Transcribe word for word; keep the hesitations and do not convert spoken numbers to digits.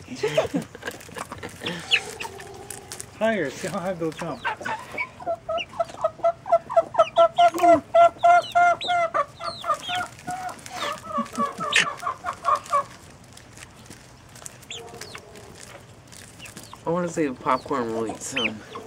Higher. See how high they'll jump. I want to say the popcorn will eat some.